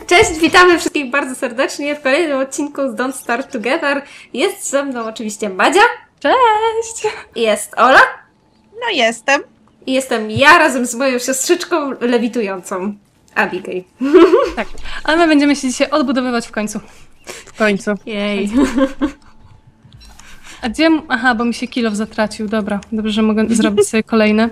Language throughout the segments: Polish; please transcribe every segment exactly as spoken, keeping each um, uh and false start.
Cześć, witamy wszystkich bardzo serdecznie w kolejnym odcinku z Don't Starve Together. Jest ze mną oczywiście Madzia. Cześć! Jest Ola. No jestem. I jestem ja razem z moją siostrzyczką lewitującą, Abigail. Tak, ale my będziemy się dzisiaj odbudowywać w końcu. W końcu. Jej. A gdzie... Aha, bo mi się kilof zatracił. Dobra, dobrze, że mogę zrobić sobie kolejne.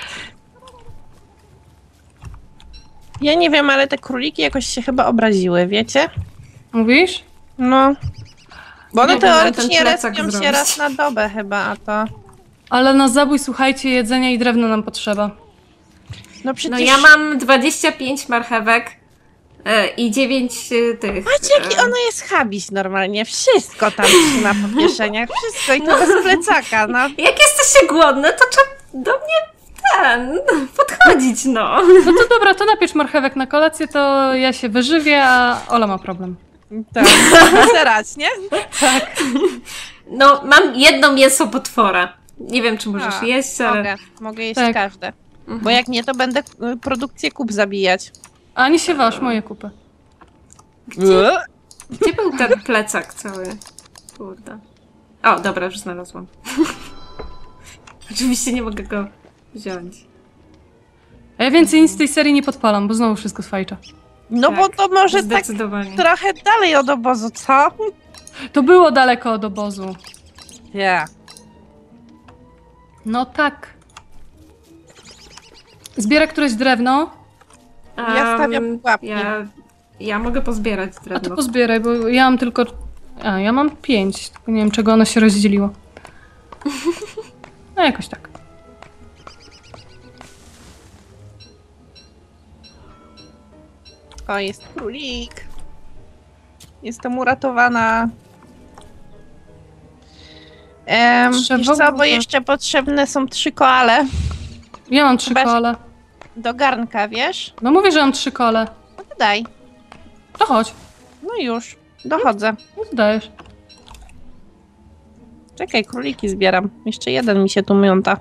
Ja nie wiem, ale te króliki jakoś się chyba obraziły, wiecie? Mówisz? No. Bo one Nie wiem, ale teoretycznie ten plecak respią się zrobić. raz na dobę chyba, a to... Ale na zabój, słuchajcie, jedzenia i drewna nam potrzeba. No przecież... No ja mam dwadzieścia pięć marchewek e, i dziewięć e, tych... Patrz, jaki e, ona jest chabiś normalnie. Wszystko tam trzyma po kieszeniach. Wszystko i to bez plecaka, no. Jak jesteście głodne, to trzeba do mnie ten, podchodzić, no. No to dobra, to napiecz marchewek na kolację, to ja się wyżywię, a Ola ma problem. Tak. Zerać, nie? Tak. No, mam jedno mięso potwora. Nie wiem, czy możesz A, jeść, ale... Mogę, mogę jeść Tak. każde. Bo jak nie, to będę y, produkcję kup zabijać. Ani się waż, moje kupy. Gdzie był ten plecak cały? Kurde. O, dobra, już znalazłam. Oczywiście nie mogę go wziąć. A ja więcej nic z tej serii nie podpalam, bo znowu wszystko sfajcza. No Tak, bo to może tak zdecydowanie. trochę dalej od obozu, co? To było daleko od obozu. Ja. No tak. Zbiera któreś drewno, Ja stawiam Em, pułapki. Ja, ja mogę pozbierać a ty drewno. pozbieraj, bo ja mam tylko... A, ja mam pięć, tylko nie wiem, czego ono się rozdzieliło. No jakoś tak. O, jest królik. Jestem uratowana. Em, Trzeba wiesz co, bo było- jeszcze potrzebne są trzy koale Ja mam trzy Chyba- kole. do garnka, wiesz? No mówię, że mam trzy kole. No to daj. To chodź. No już, dochodzę. No to dajesz. Czekaj, króliki zbieram. Jeszcze jeden mi się tu miąta.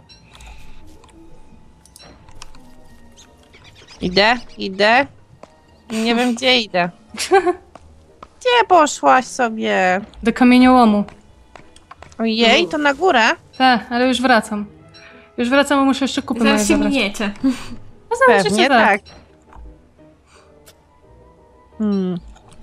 Idę, idę. Nie wiem, gdzie idę. Gdzie poszłaś sobie? Do kamieniołomu. Ojej, to na górę? Te, ale już wracam. Już wracam, bo muszę jeszcze kupy moje Zaraz się zabrać. miniecie. No znaczy, Pewnie że tak. Hmm.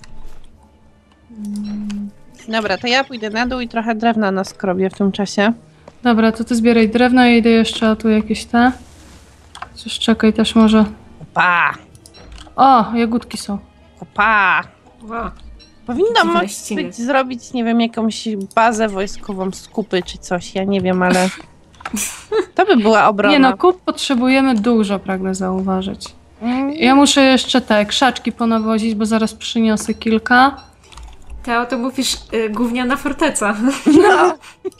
Dobra, to ja pójdę na dół i trochę drewna naskrobię w tym czasie. Dobra, to ty zbieraj drewno, ja idę jeszcze, a tu jakieś te. Coś czekaj też może. Opa! O, jagódki są. Opa! Wow. Powinno Dziwne być, ściny. być zrobić, nie wiem, jakąś bazę wojskową z kupy czy coś, ja nie wiem, ale to by była obrona. Nie no, kup potrzebujemy dużo, pragnę zauważyć. Mm, Ja muszę jeszcze te krzaczki ponawozić, bo zaraz przyniosę kilka. Teo, to mówisz y, gówniana forteca. no.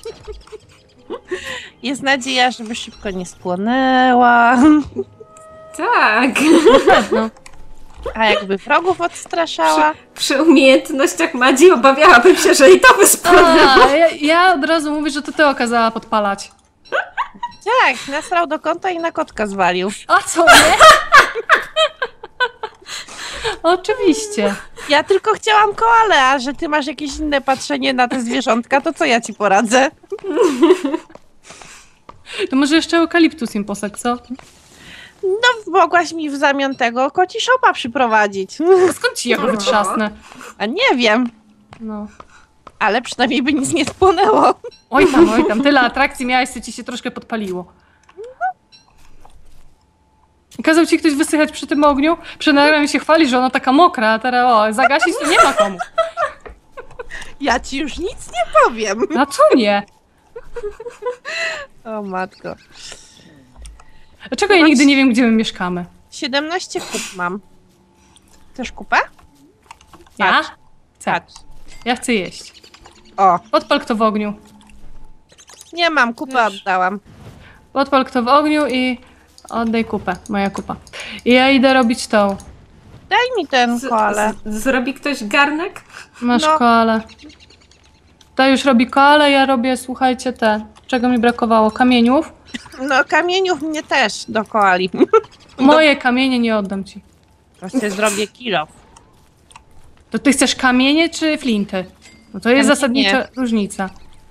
Jest nadzieja, żeby szybko nie spłonęła. Tak. Pewno. A jakby wrogów odstraszała. Przy umiejętnościach Madzi obawiałabym się, że i to by spłonęło. A, ja, ja od razu mówię, że to ty okazała podpalać. Tak, nasrał do kąta i na kotka zwalił. A co, nie? Oczywiście. Ja tylko chciałam koale, a że ty masz jakieś inne patrzenie na te zwierzątka, to co ja ci poradzę? To może jeszcze eukaliptus im posad, co? No, mogłaś mi w zamian tego koci szopa przyprowadzić. A skąd ci ja go wytrzasnę? A nie wiem, No. ale przynajmniej by nic nie spłonęło. Oj tam, oj tam, tyle atrakcji miałeś, co ci się troszkę podpaliło. Kazał ci ktoś wysychać przy tym ogniu? Przy nagraniu się chwali, że ona taka mokra, a teraz o, zagasić to nie ma komu. Ja ci już nic nie powiem. A co nie? O matko. Dlaczego ja nigdy nie wiem, gdzie my mieszkamy? siedemnaście kup mam. Chcesz kupę? Ja? Patrz. Chcę. Patrz. Ja chcę jeść. O, Podpal kto w ogniu. nie mam, kupę Wiesz. oddałam. Podpal kto w ogniu i oddaj kupę. Moja kupa. I ja idę robić tą. Daj mi ten Z, koale. z, zrobi ktoś garnek? Masz No. koale. Ta już robi koale, ja robię, słuchajcie, te. Czego mi brakowało? Kamieniów. No kamieniów mnie też do koali. Moje kamienie nie oddam ci. Właśnie zrobię kilo. To ty chcesz kamienie czy flinty? No to jest Kamienie. zasadnicza różnica.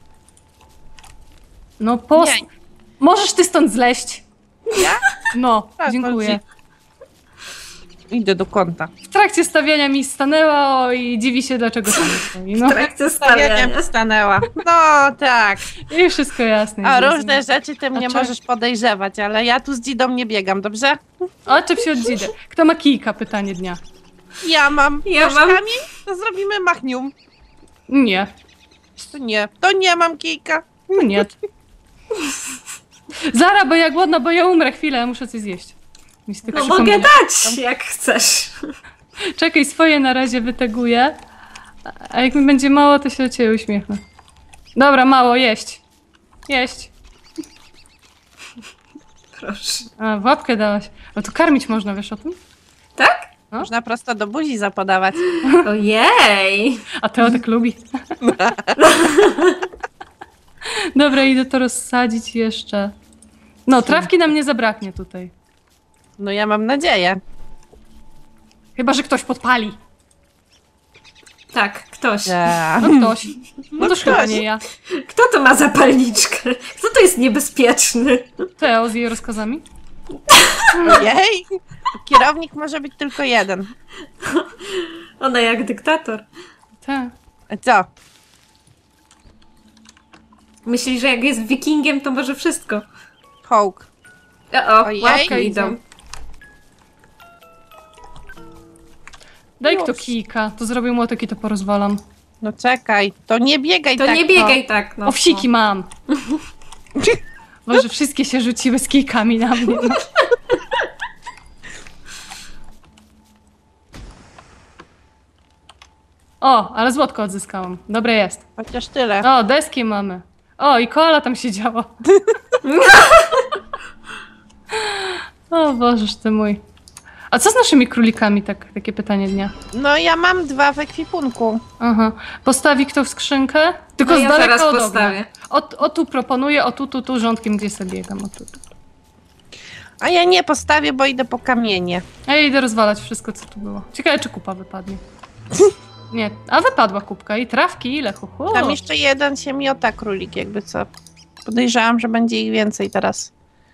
No post... Nie. Możesz ty stąd zleść. Ja? No, Tak, dziękuję. Idę do kąta. W trakcie stawiania mi stanęła o, i dziwi się, dlaczego tam stoi. No W trakcie Stawiania stawiania. mi stanęła. No tak. i wszystko jasne. A jest różne jasne. rzeczy ty mnie czek- możesz podejrzewać, ale ja tu z Dzidą nie biegam, dobrze? Oczep się od dzidy. Kto ma kijka? Pytanie dnia. Ja mam. Ja Masz mam. kamień? To zrobimy machnium. Nie. To nie. To nie mam kijka. No nie. Zara, bo ja głodna, bo ja umrę chwilę, muszę coś zjeść. Mi z tych No przypomnień. mogę dać, jak chcesz. Czekaj, swoje na razie wyteguję. A jak mi będzie mało, to się do ciebie uśmiechnę. Dobra, mało, jeść. Jeść. Proszę. A, w łapkę dałaś. No to karmić można, wiesz o tym? Tak? Można prosto do buzi zapodawać. Ojej. A Teo tak lubi. Dobra, idę to rozsadzić jeszcze. No, trawki nam nie zabraknie tutaj. No ja mam nadzieję. Chyba, że ktoś podpali. Tak, ktoś. Ja. No ktoś. No to No chyba ktoś. nie ja. Kto to ma zapalniczkę? Kto to jest niebezpieczny? Teo z jej rozkazami? Jej. Kierownik może być tylko jeden. Ona jak dyktator. Tak. A co? Myśli, że jak jest wikingiem, to może wszystko. Hołk. O, o Ojej. łapki idą. Daj Już. kto kijka, to zrobię młotek i to porozwalam. No czekaj. To nie biegaj To tak. nie biegaj tak, no. Owsiki mam. Boże, wszystkie się rzuciły z kijkami na mnie. No. O, ale złotko odzyskałam. Dobre jest. Chociaż tyle. O, deski mamy. O, i koala tam siedziała. O Bożeż ty mój. A co z naszymi królikami? Tak, takie pytanie dnia. No ja mam dwa w ekwipunku. Aha. Postawi kto w skrzynkę? Tylko No z ja daleka zaraz od ognia. postawię. O, o tu proponuję, o tu, tu, tu rządkiem, gdzie sobie biegam. O tu, tu. A ja nie postawię, bo idę po kamienie. A ja idę rozwalać wszystko, co tu było. Ciekawe, czy kupa wypadnie. Nie, a wypadła kubka i trawki, ile hu, hu. Tam jeszcze jeden się miota królik, jakby co. Podejrzewam, że będzie ich więcej teraz.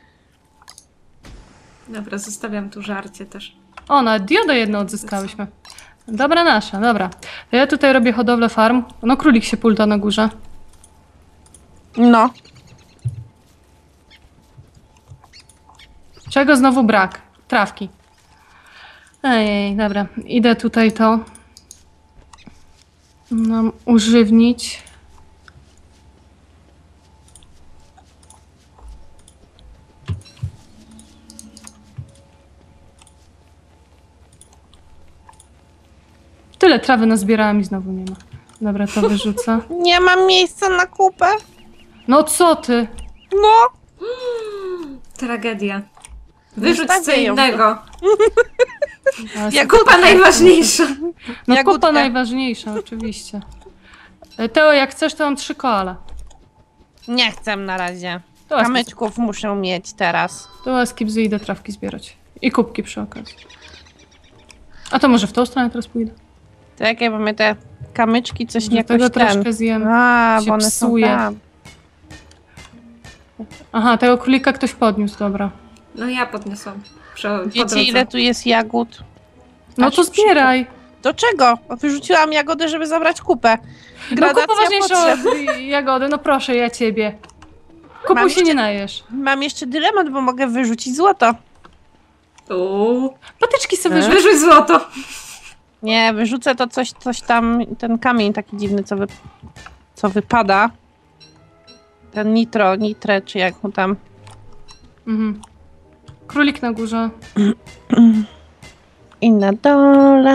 Dobra, zostawiam tu żarcie też. O, nawet diodę jedno odzyskałyśmy. Dobra nasza, dobra. To ja tutaj robię hodowlę farm. No, królik się pulta na górze. No. Czego znowu brak? Trawki. Ej, dobra. Idę tutaj to nam używnić. Tyle trawy nazbierałam i znowu nie ma. Dobra, to wyrzucę. Nie mam miejsca na kupę. No co ty? No. Tragedia. Wyrzuć co Zostawię ją. innego. Ale Jak Kupa najważniejsza. No Jagódkę. kupa najważniejsza, oczywiście. E, Teo, jak chcesz, to mam trzy koale. Nie chcę na razie. To łaski, Kamyczków muszę mieć teraz. to łaski bzy, idę trawki zbierać. I kubki przy okazji. A to może w tą stronę teraz pójdę? Tak, ja mamy te kamyczki, coś nie Tego jakoś ten. troszkę zjem. A, się bo one psuje. są tam. Aha, tego królika ktoś podniósł, dobra. No ja podniosłam. Przy, po Wiecie, drodze. ile tu jest jagód? No Aż to zbieraj. Do czego? Bo wyrzuciłam jagody, żeby zabrać kupę. No Gradacja kup ważniejsze potrzeb. od jagody, no proszę, ja ciebie. Kupu Mam się jeszcze- nie najesz. Mam jeszcze dylemat, bo mogę wyrzucić złoto. Uuu. Patyczki sobie E? wyrzuć. Wyrzuć złoto. Nie, wyrzucę to coś, coś tam, ten kamień taki dziwny, co, wy, co wypada. Ten nitro, nitre, czy jak mu tam. Mhm. Królik na górze. I na dole.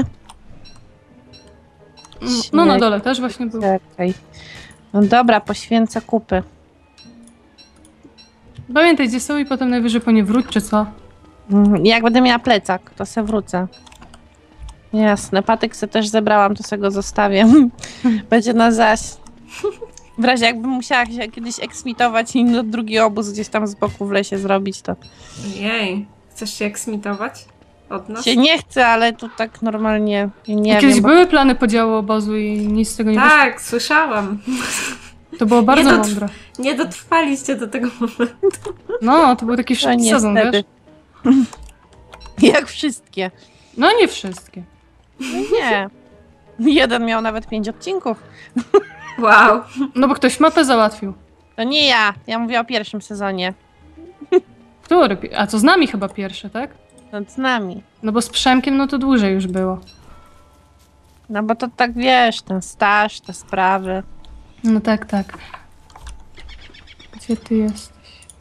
No na dole też właśnie był. Czekaj. No dobra, poświęcę kupy. Pamiętaj, gdzie są i potem najwyżej po nie wróć, czy co? Mhm, jak będę miała plecak, to se wrócę. Jasne, patyk se też zebrałam, to se go zostawię. Będzie na zaś. W razie jakbym musiała się kiedyś eksmitować i no drugi obóz gdzieś tam z boku w lesie zrobić, to... Jej. Chcesz się eksmitować? od nas? Się nie chce, ale tu tak normalnie nie Kiedyś wiem. bo- były plany podziału obozu i nic z tego nie wyszło. Tak, słyszałam. To było bardzo Nie dotr- mądre. Nie dotrwaliście do tego momentu. No, to był taki No szybki sezon, wiesz? niestety. Jak wszystkie. No nie wszystkie. No nie. Jeden miał nawet pięć odcinków. Wow. No bo ktoś mapę załatwił. To nie ja. Ja mówię o pierwszym sezonie. Który? pi- A co z nami chyba pierwszy, tak? No z nami. No bo z Przemkiem no to dłużej już było. No bo to tak wiesz, ten staż, te sprawy. No tak, tak. Gdzie ty jesteś?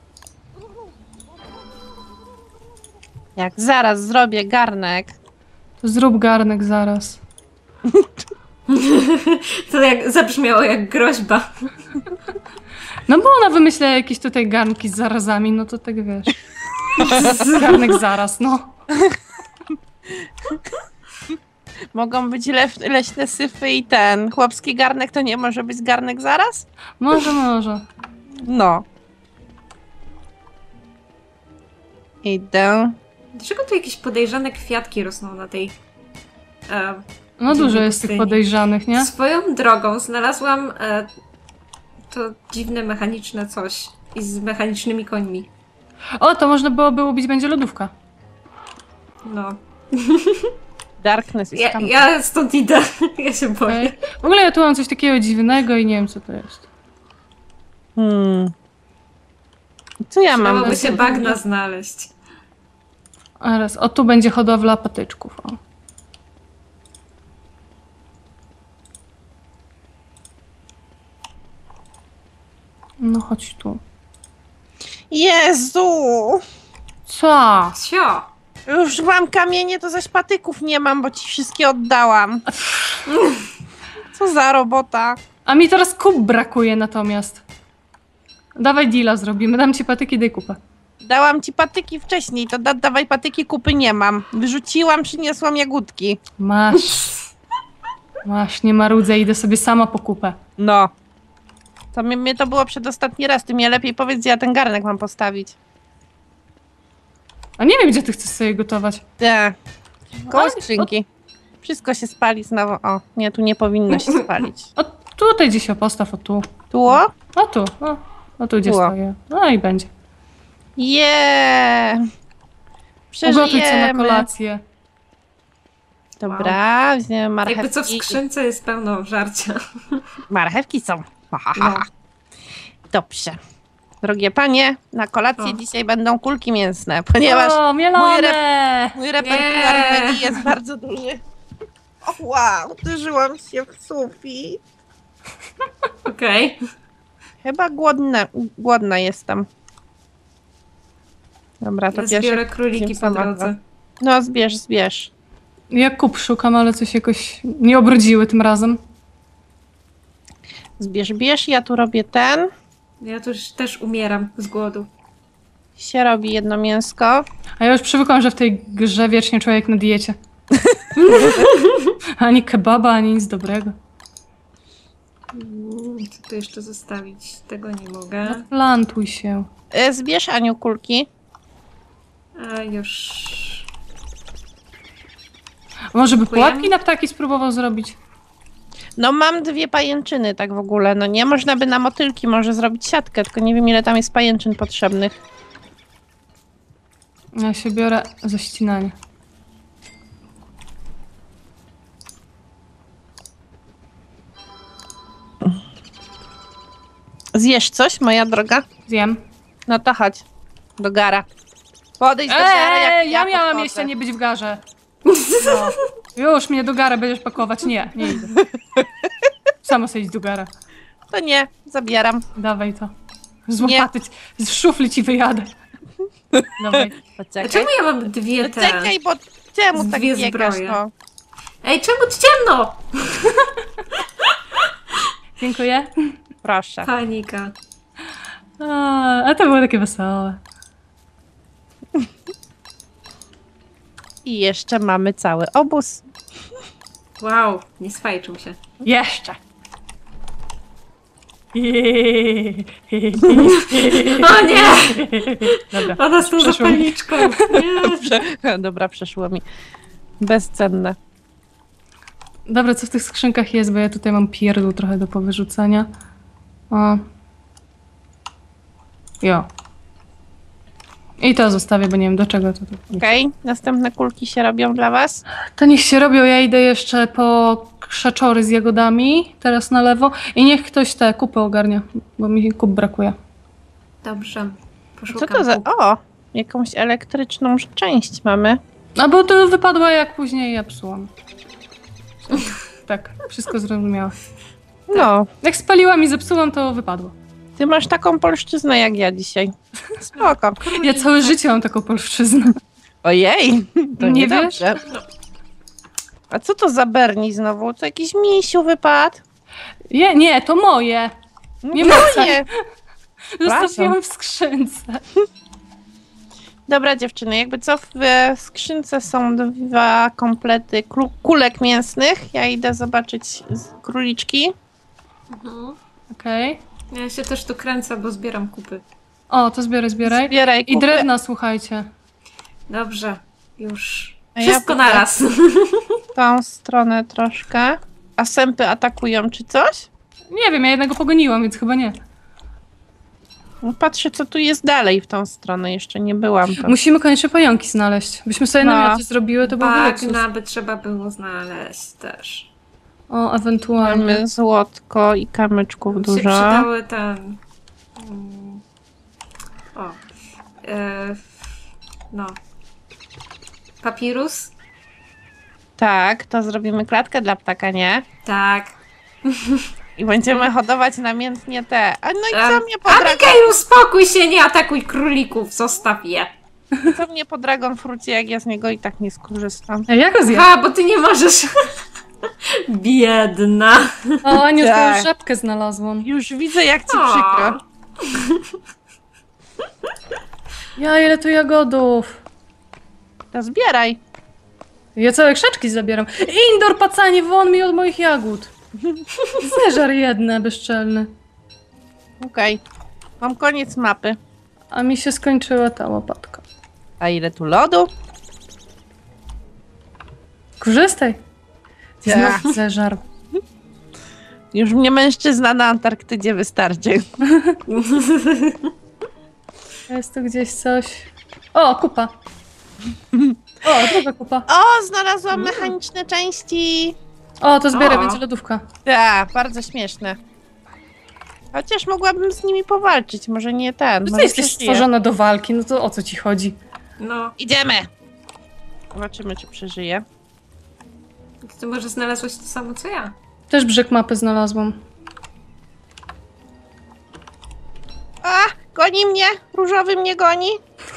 Jak zaraz zrobię garnek. To zrób garnek zaraz. To jak zabrzmiało jak groźba. No bo ona wymyśla jakieś tutaj garnki z zarazami, no to tak wiesz. Garnek zaraz, no. Mogą być lew, leśne syfy i ten. Chłopski garnek to nie może być garnek zaraz? Może, może. No. Idę. Dlaczego tu jakieś podejrzane kwiatki rosną na tej... E, No Dziwny dużo jest tych pustyni. podejrzanych, nie? Swoją drogą znalazłam e, to dziwne mechaniczne coś. I z mechanicznymi końmi. O, to można byłoby ubić będzie lodówka. No. Darkness is Ja, coming. ja stąd idę. Ja się boję. Okej. W ogóle ja tu mam coś takiego dziwnego i nie wiem co to jest. Hmm. Co ja mam? Dałoby do- się bagna znaleźć. A raz, o tu będzie hodowla patyczków. O. No chodź tu. Jezu! Co? Sio! Już mam kamienie, to zaś patyków nie mam, bo ci wszystkie oddałam. Co za robota. A mi teraz kup brakuje natomiast. Dawaj deala zrobimy, dam ci patyki, daj kupę. Dałam ci patyki wcześniej, to da dawaj patyki, kupy nie mam. Wyrzuciłam, przyniosłam jagódki. Masz. Masz, nie marudzę, idę sobie sama po kupę. No. To mnie, mnie to było przedostatni raz. Ty mnie lepiej powiedz, gdzie ja ten garnek mam postawić. A nie wiem, gdzie ty chcesz sobie gotować. Te. Koło Ale- skrzynki. Wszystko się spali znowu. O, nie, tu nie powinno się spalić. O, tutaj gdzieś o postaw, o tu. Tuło? O tu, o, o tu gdzie Było. stoję. No i będzie. Jeee! Ugotuj co na Przeżyjemy. kolację. Dobra, wziąłem Jakby marchewki. co w skrzynce jest pełno żarcia. Marchewki są. Ha, ha, No. ha. Dobrze. Drogie panie, na kolację O. dzisiaj będą kulki mięsne, ponieważ O, mój, mielone! mój repertuar Nie. menu jest bardzo duży. O wow, uderzyłam się w sufit. Okej. Chyba głodna, głodna jestem. Dobra, to Ja pierwsze. zbiorę króliki po sama drodze. No, zbierz, zbierz. Ja kup szukam, ale coś jakoś nie obrodziły tym razem. Zbierz, bierz, ja tu robię ten. Ja tu już też umieram z głodu. Się robi jedno mięsko. A ja już przywykłam, że w tej grze wiecznie człowiek na diecie. Ani kebaba, ani nic dobrego. Mm, Co tu jeszcze zostawić? Tego nie mogę. Plantuj się. E, Zbierz, Aniu, kulki. A już... A może by Dziękuję. pułapki na ptaki spróbował zrobić? No mam dwie pajęczyny tak w ogóle, no nie? Można by na motylki może zrobić siatkę, tylko nie wiem ile tam jest pajęczyn potrzebnych. Ja się biorę za ścinanie. Zjesz coś, moja droga? Zjem. No to chodź. Do gara. Podejdź do gara, jak Eee, ja, ja miałam podchodzę. jeszcze nie być w garze. No. Już mnie do gara będziesz pakować. Nie, nie idę. Samo sobie idź do gara. To nie, zabieram. Dawaj to. Z Nie. łopaty, ci- z szufli ci wyjadę. Dawaj. A Poczekaj. czemu ja mam dwie te? Czekaj, bo czemu tak Dwie biegasz, zbroje. no? Ej, czemu ci ciemno? Dziękuję. Proszę. Panika. A, a to było takie wesołe. I jeszcze mamy cały obóz. Wow, nie swajczył się. Jeszcze. O nie! Dobra. Ona z tą Przeszło mi. zapalniczką. Nie. Dobrze. Dobra, przeszło mi. Bezcenne. Dobra, co w tych skrzynkach jest, bo ja tutaj mam pierdół trochę do powyrzucania. O. Jo. I to zostawię, bo nie wiem do czego to. to... Okej, następne kulki się robią dla was. To niech się robią, ja idę jeszcze po krzaczory z jagodami, teraz na lewo. I niech ktoś te kupy ogarnia, bo mi kup brakuje. Dobrze. Co Poszukam to za... kup. O! Jakąś elektryczną część mamy. A bo to wypadła jak później ja psułam. Tak, wszystko zrozumiałe. No, Jak spaliłam i zepsułam, to wypadło. ty masz taką polszczyznę jak ja dzisiaj. Spoko. Ja całe życie mam taką polszczyznę. Ojej, to Nie nie wiesz? dobrze. A co to za Berni znowu? To jakiś misiu wypadł? Je, nie, to moje. Nie no wracaj. nie. Zostawiłam w skrzynce. Dobra dziewczyny, jakby co w e, skrzynce są dwa komplety kru- kulek mięsnych. Ja idę zobaczyć z- króliczki. Mhm. Okej. Ja się też tu kręcę, bo zbieram kupy. O, to zbieraj, zbieraj. Zbieraj I kupy. drewna, słuchajcie. Dobrze. Już. A ja Wszystko pójdę. naraz. Tą stronę troszkę. A sępy atakują czy coś? Nie wiem, ja jednego pogoniłam, więc chyba nie. No patrzę co tu jest dalej w tą stronę. Jeszcze nie byłam. To. Musimy koniecznie pająki znaleźć. Byśmy sobie No. namioty zrobiły, to byłby luksus. Bagna by trzeba było znaleźć też. O, ewentualnie. Mamy złotko i kamyczków Się dużo. przydały ten... mm, O. E, no. Papirus? Tak, to zrobimy klatkę dla ptaka, nie? Tak. I będziemy hodować namiętnie te. A no i co Em, mnie po, dragon, Abigail, uspokój się, nie atakuj królików, zostaw je. co mnie po dragon frucie, jak ja z niego i tak nie skorzystam. Ej, jak go zjem? Ha, bo ty nie możesz. Biedna. O, Aniu, Tak. twoją żabkę znalazłam. Już widzę, jak ci O. przykro. Ja, ile tu jagodów. To zbieraj. Ja całe krzaczki zabieram. Indor, pacanie, won mi od moich jagód. Zeżar jedne, bezczelny. Okej. Mam koniec mapy. A mi się skończyła ta łopatka. A ile tu lodu? Korzystaj. Ja. Znów zeżar. Już mnie mężczyzna na Antarktydzie wystarczy. Jest tu gdzieś coś. O, kupa. O, druga kupa. O, znalazłam mechaniczne części. O, to zbieraj, O. będzie lodówka. Tak, bardzo śmieszne. Chociaż mogłabym z nimi powalczyć, może nie ten. No ty może jesteś przeżyję. stworzona do walki, no to o co ci chodzi? No, Idziemy! Zobaczymy, czy przeżyje. ty może znalazłeś to samo co ja. Też brzeg mapy znalazłam. A, goni mnie! Różowy mnie goni!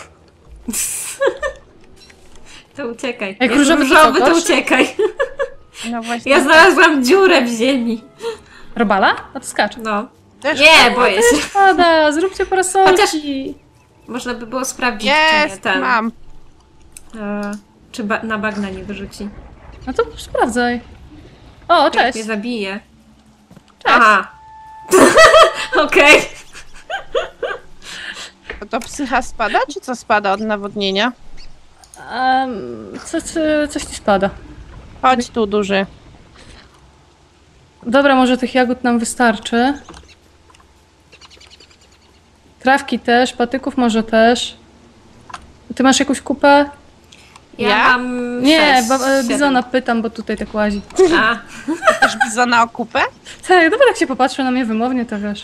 To uciekaj. Jak Jest różowy to różowy, co, to gość? uciekaj. No właśnie. Ja znalazłam dziurę w ziemi. Robala? A to skacz. No. Też Nie, boję się. Pada, zróbcie parasolki. Chociaż- Można by było sprawdzić, czy nie Jest, ten. mam. E, czy ba- na bagna nie wyrzuci. No to sprawdzaj. O, Jak cześć. mnie zabije. Cześć. Aha. Okej. To, to psycha spada, czy co spada od nawodnienia? Um, co, co, coś ci spada. Chodź tu, duży. Dobra, może tych jagód nam wystarczy. Trawki też, patyków może też. Ty masz jakąś kupę? Ja, Ja? mam Nie, sześć, ba- e, siedem. bizona pytam, bo tutaj tak łazi. A, Też bizona o kupę? Tak, dobra, jak się popatrzy na mnie wymownie, to wiesz.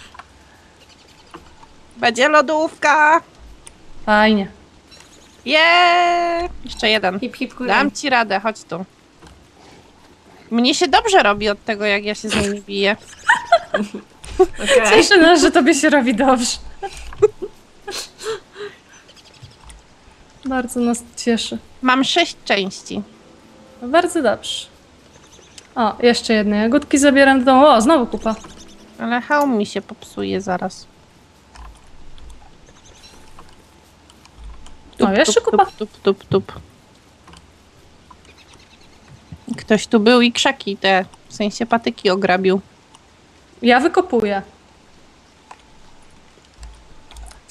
Będzie lodówka! Fajnie. Jeee! Jeszcze jeden. hip hip hurra. Dam ci radę, chodź tu. Mnie się dobrze robi od tego, jak ja się z nimi biję. Okej. Cieszy nas, że tobie się robi dobrze. Bardzo nas cieszy. Mam sześć części. No bardzo dobrze. O, jeszcze jedne jagódki zabieram do domu. O, znowu kupa. Ale hełm mi się popsuje zaraz. O, jeszcze kupa. Tup, tup, tup, tup. Ktoś tu był i krzaki te, w sensie patyki ograbił. Ja wykopuję.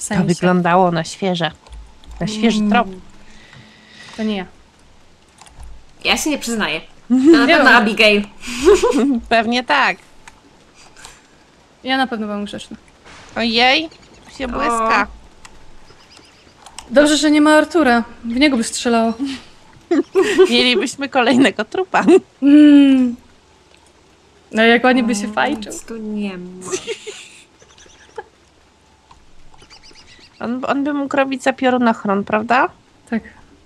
W To sensie. wyglądało na świeże. Na świeży Mm. trop. To nie ja. Ja się nie przyznaję. To na Nie pewno wiem. Abigail. Pewnie tak. Ja na pewno byłam grzeczna. Ojej, tu się błyska. Dobrze, że nie ma Artura. W niego by strzelało. Mielibyśmy kolejnego trupa. Mm. No jak ładnie by się fajczył. Nic tu nie ma. On, on by mógł robić zapiorunochron, prawda? Tak.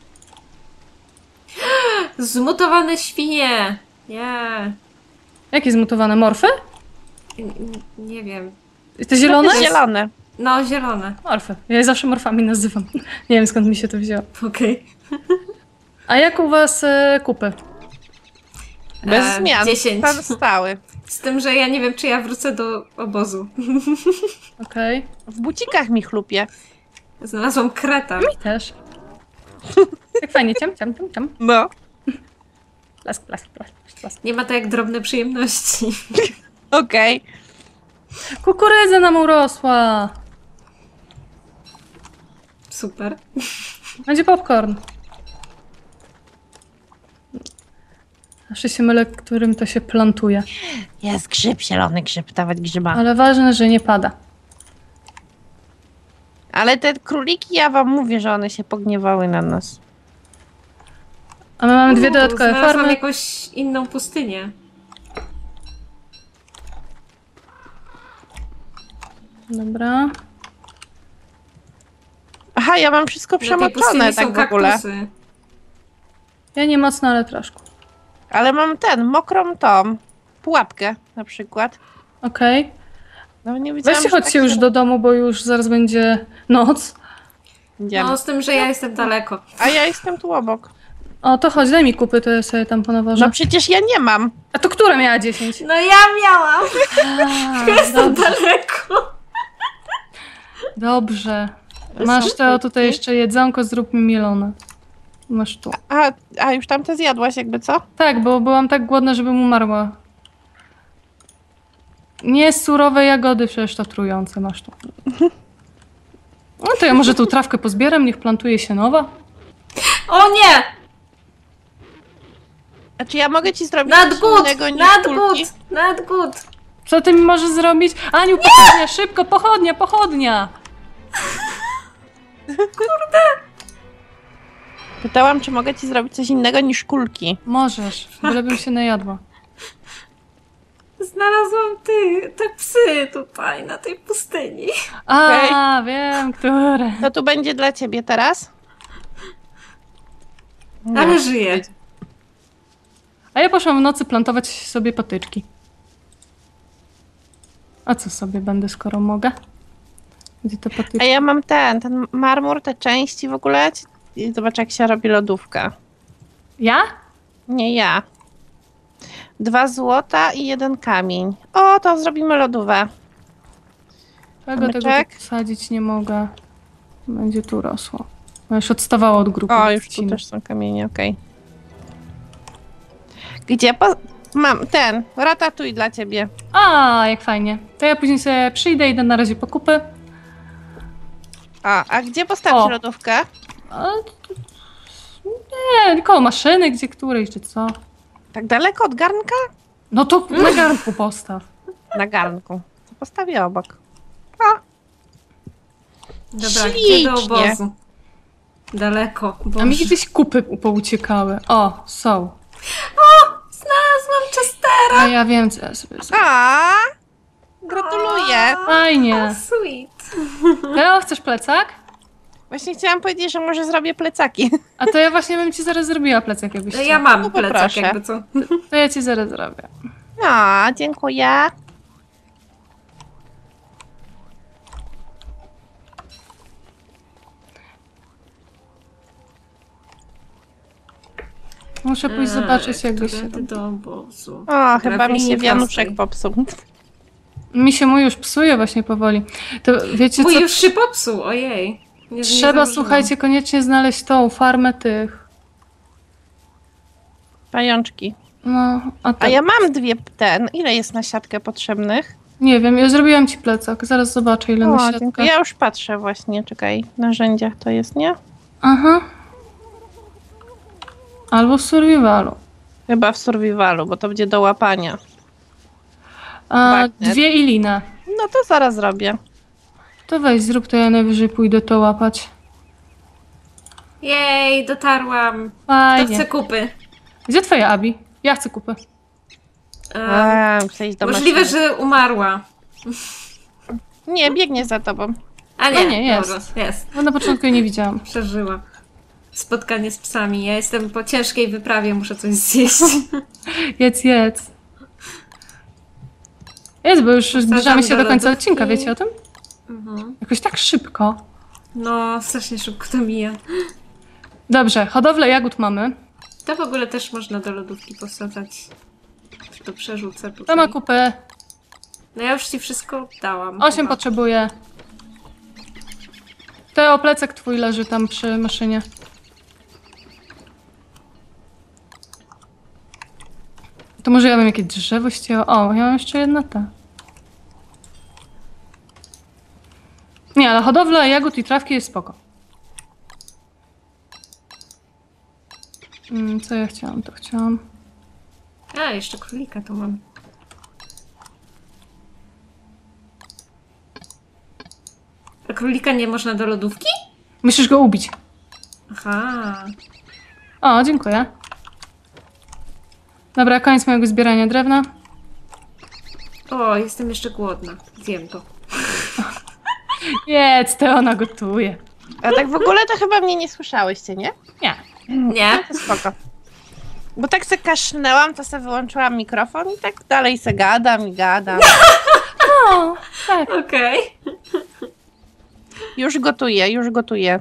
Zmutowane świnie. Nie. Jakie zmutowane? Morfy? N- n- Nie wiem. Te zielone? Trochę zielone. No, zielone. Morfy. Ja je zawsze morfami nazywam. Nie wiem skąd mi się to wzięło. Okej. A jak u was e, kupy? Bez E, zmian. dziesięć. Stan stały. Z tym, że ja nie wiem, czy ja wrócę do obozu. Okej. W bucikach mi chlupie. Znalazłam kreta. Mi też. Jak fajnie. Ciam, ciam, ciam, ciam. No. Plask, plask, plask, plask. Nie ma to jak drobne przyjemności. Okej. Kukurydza nam urosła. Super. Będzie popcorn. Zawsze się mylę, którym to się plantuje. Jest grzyb, zielony grzyb, dawać grzyba. Ale ważne, że nie pada. Ale te króliki, ja wam mówię, że one się pogniewały na nas. A my mamy dwie U, dodatkowe znalazłam farmy. jakąś inną pustynię. Dobra. Aha, ja mam wszystko Na tej przemoczone pustyni tak są w ogóle. kaktusy. Ja nie mocno, ale troszkę. Ale mam ten, mokrą tą pułapkę na przykład. Okej. No nie wiedziałam, Weźcie że chodźcie tak już się- do domu, bo już zaraz będzie noc. Idziemy. No, z tym, że ja jestem daleko. A ja jestem tu obok. O, to chodź, daj mi kupy, to ja sobie tam ponawożę. No przecież ja nie mam. A to która miała dziesięć? No ja miałam! A, Jestem dobrze. daleko. Dobrze. Masz Super. to tutaj jeszcze jedzonko, zrób mi mielone. Masz tu. A, a już tamte zjadłaś jakby, co? Tak, bo byłam tak głodna, żebym umarła. Nie surowe jagody, przecież to trujące masz tu. No to ja może tą trawkę pozbieram, niech plantuje się nowa. O nie! A czy ja mogę ci zrobić Not coś good! innego niż Not kulki? good! Not good! Co ty mi możesz zrobić? Aniu, pochodnia, szybko, pochodnia, pochodnia! Pytałam, czy mogę ci zrobić coś innego niż kulki. Możesz, bylebym się najadła. Znalazłam ty, te psy tutaj, na tej pustyni. A, wiem, które. To tu będzie dla ciebie teraz. No. Ale żyję. A ja poszłam w nocy plantować sobie patyczki. A co sobie będę, skoro mogę? Gdzie te A patyczki? ja mam ten, ten marmur, te części w ogóle. I zobacz, jak się robi lodówka. Ja? Nie ja. Dwa złota i jeden kamień. O, to zrobimy lodówę. Czego tego Kamyczek? tu posadzić nie mogę? Będzie tu rosło. No już odstawało od grupy. O, już tu trzciny. też są kamienie, okej. Gdzie? Po... Mam ten, ratatuj dla ciebie. A, jak fajnie. To ja później sobie przyjdę, idę na razie po kupy. A, a gdzie postawić O. lodówkę? A, to- nie, koło maszyny, gdzie której, czy co? Tak daleko od garnka? No to na garnku postaw. Na garnku. To postawię obok. A, Dobra, gdzie do Ślicznie. obozu? Daleko. A mi Boże. gdzieś kupy pouciekały. O, są. Znalazłam Chestera! A ja wiem, co ja sobie zrobię. a gratuluję. Fajnie. Sweet. Leo, chcesz plecak? Właśnie chciałam powiedzieć, że może zrobię plecaki. A to ja właśnie bym ci zaraz zrobiła plecak, jakbyś No chciał. ja mam No plecak, poproszę. jakby co. To ja ci zaraz zrobię. A, dziękuję. Muszę pójść zobaczyć, jakby się... Którędy do obozu. O, chyba mi Trafienie się wianuszek prostej. popsuł. Mi się mój już psuje właśnie powoli. To wiecie Mój co? już się popsuł, ojej. Nie, nie Trzeba, zauważyłam. słuchajcie, koniecznie znaleźć tą farmę tych. Pajączki. No, a, A te... ja mam dwie ten. Ile jest na siatkę potrzebnych? Nie wiem, ja zrobiłam ci plecak. Zaraz zobaczę, ile na O, środka. dziękuję. Ja już patrzę właśnie, czekaj. W narzędziach to jest, nie? Aha. Albo w survivalu. Chyba w survivalu, bo to będzie do łapania. A, Magnet. dwie i linę. No to zaraz zrobię. To weź, zrób to, ja najwyżej pójdę to łapać. Jej, dotarłam. To Fajnie. chcę kupy. Gdzie twoja Abi? Ja chcę kupy. Um, Eee, chcę iść do możliwe, maszyny. że umarła. Nie, biegnie za tobą. A nie, No nie, jest. Dobra, jest. Bo na początku jej nie widziałam. Przeżyła. Spotkanie z psami. Ja jestem po ciężkiej wyprawie, muszę coś zjeść. Jedz, jedz. Jedz, bo już zbliżamy się do do końca lodówki. odcinka, wiecie o tym? Mhm. Jakoś tak szybko. No, strasznie szybko to mija. Dobrze, hodowlę jagód mamy. To w ogóle też można do lodówki posadzać. To przerzucę tutaj. To ma kupę. No ja już ci wszystko dałam. Osiem chyba. potrzebuję. Teo, plecak twój leży tam przy maszynie. To może ja bym jakieś drzewo ścięła? O, ja mam jeszcze jedna ta. Nie, ale hodowla jagód i trawki jest spoko. Mm, co ja chciałam? To chciałam... A, jeszcze królika tu mam. A królika nie można do lodówki? Musisz go ubić. Aha. O, dziękuję. Dobra, koniec mojego zbierania drewna. O, jestem jeszcze głodna. Zjem to. Jedz, Teona gotuje. A tak w ogóle to chyba mnie nie słyszałyście, nie? Nie. Nie? To spoko. Bo tak se kaszlnęłam, to se wyłączyłam mikrofon i tak dalej se gadam i gadam. O, tak. Okej. Już gotuję, już gotuję.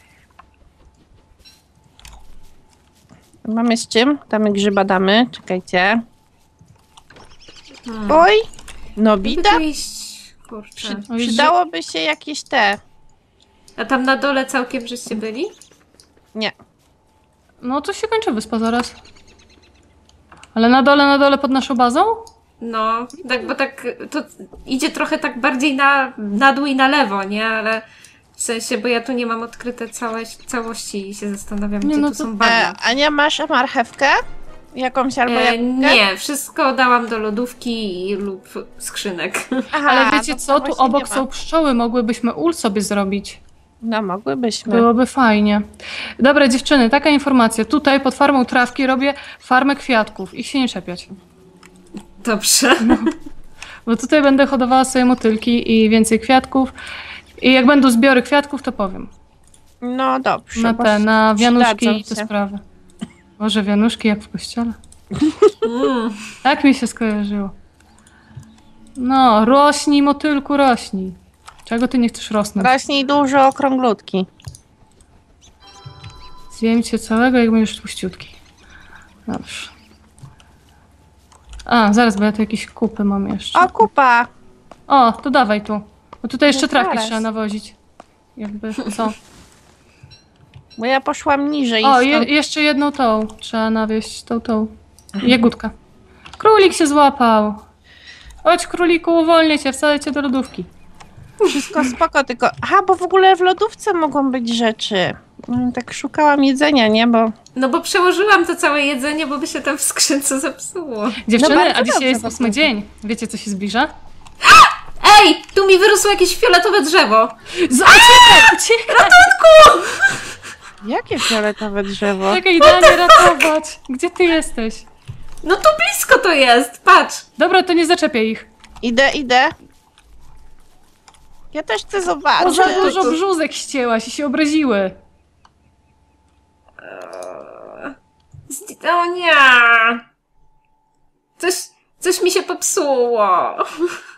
Mamy z czym? Damy grzyba, damy. Czekajcie. Hmm. Oj! No By bida. tu iść, kurczę. Przy, Oj, przydałoby się jakieś te... A tam na dole całkiem żeście byli? Nie. No to się kończy wyspa zaraz. Ale na dole, na dole pod naszą bazą? No, tak, bo tak to idzie trochę tak bardziej na, na dół i na lewo, nie? Ale w sensie, bo ja tu nie mam odkryte całe, całości i się zastanawiam, Nie, gdzie no tu to- są E, bagna. Ania, masz marchewkę? Jakąś albo E, jabłkę? nie, wszystko dałam do lodówki i- lub skrzynek. Aha, Ale wiecie no to co, tu właśnie obok nie ma. są pszczoły, mogłybyśmy ul sobie zrobić. No mogłybyśmy. Byłoby fajnie. Dobra dziewczyny, taka informacja. Tutaj pod farmą trawki robię farmę kwiatków. Ich się nie czepiać. Dobrze. Bo tutaj będę hodowała sobie motylki i więcej kwiatków. I jak będą zbiory kwiatków, to powiem. No dobrze. Na bo te, na wianuszki przydadzą i te się. sprawy. Może wianuszki jak w kościele? Mm. Tak mi się skojarzyło. No, rośnij motylku, rośnij. Czego ty nie chcesz rosnąć? Rośnij dużo okrąglutki. Zjem cię całego, jak będziesz tłuściutki. Dobrze. A, zaraz, bo ja tu jakieś kupy mam jeszcze. O, kupa! O, to dawaj tu. Bo tutaj jeszcze No trawki zaraz. trzeba nawozić. Jakby, co? Bo ja poszłam niżej. O, stąd- je, jeszcze jedną tą trzeba nawieźć, tą, tą. Jagódkę. Królik się złapał. Chodź, króliku, uwolnię cię, wsadzę cię do lodówki. Wszystko spoko, tylko... Aha, bo w ogóle w lodówce mogą być rzeczy. Mm, Tak szukałam jedzenia, nie? Bo... No bo przełożyłam to całe jedzenie, bo by się tam w skrzynce zepsuło. Dziewczyny, bardzo a dzisiaj dobrze, jest po ósmy prostu. dzień. Wiecie, co się zbliża? Ej! Tu mi wyrosło jakieś fioletowe drzewo! Z- Uciekaj, uciekaj! Jakie fioletowe drzewo? Czekaj, idealnie ratować. Gdzie ty jesteś? No tu blisko to jest! Patrz! Dobra, to nie zaczepiaj ich. Idę, idę. Ja też chcę zobaczyć. O, za dużo brzózek ścięłaś i się obraziły. Zdi- O nie! Coś, coś mi się popsuło.